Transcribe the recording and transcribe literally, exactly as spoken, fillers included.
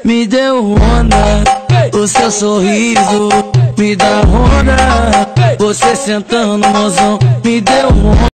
me deu onda. O seu sorriso me dá onda. Você sentando, mozão, me deu onda.